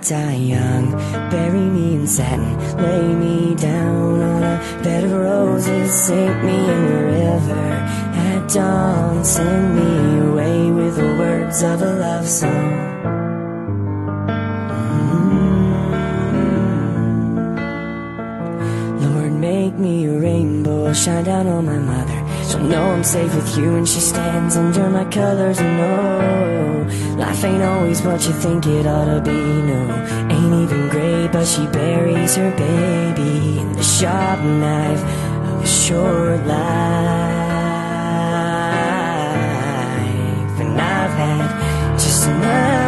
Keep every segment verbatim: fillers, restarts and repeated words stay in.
die young, bury me in satin, lay me down on a bed of roses, sink me in the river at dawn, send me away with the words of a love song. mm-hmm. Lord, make me a rainbow, shine down on my mother, she'll know I'm safe with you when she stands under my colors. And no, life ain't always what you think it ought to be. No, ain't even great, but she buries her baby in the sharp knife of a short life. And I've had just enough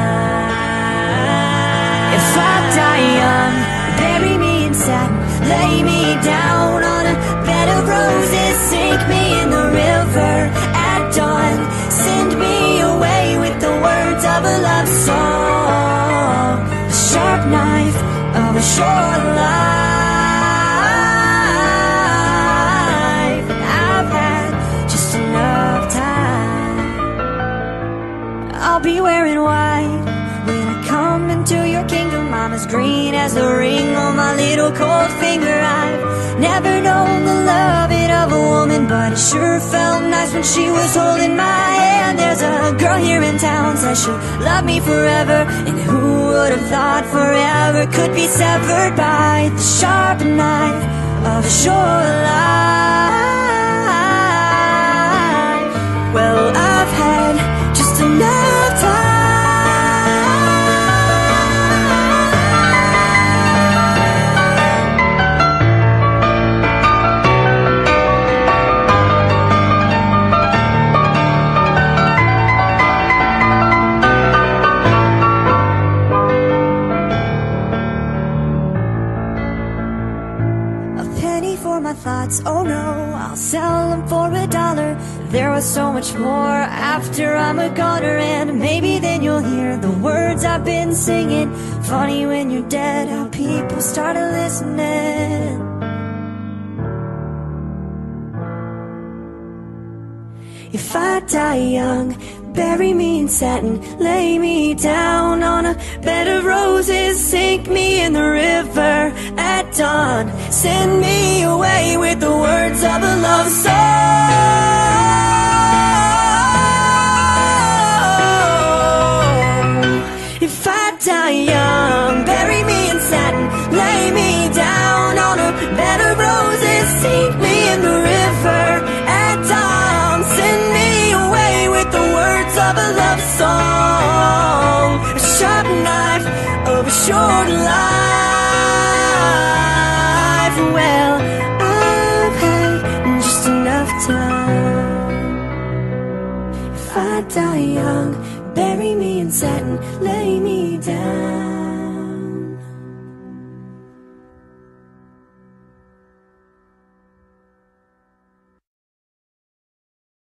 time. If I die young, bury me in satin, lay me down on a bed of roses, sink me in the river at dawn, send me away with the words of a love song. The sharp knife of a short life. I've had just enough time. I'll be wearing white when I come into your kingdom. I'm as green as the ring on my little cold finger. I've never known the loving of a woman, but it sure felt nice when she was holding my hand. There's a girl here in town, says she'll love me forever, and who would have thought forever could be severed by the sharp knife of a short life. Well, I've had just enough time. My thoughts, oh no, I'll sell them for a dollar. There was so much more after I'm a goner, and maybe then you'll hear the words I've been singing. Funny when you're dead how people started listening. If I die young, bury me in satin, lay me down on a bed of roses, sink me in the river at dawn, send me away with the words of a love song. If I die young, bury me in satin, lay me down on a bed of roses, sink me in the river at dawn, send me away with the words of a love song. A sharp knife of a short life. Well, I've had just enough time. If I die young, bury me in satin, lay me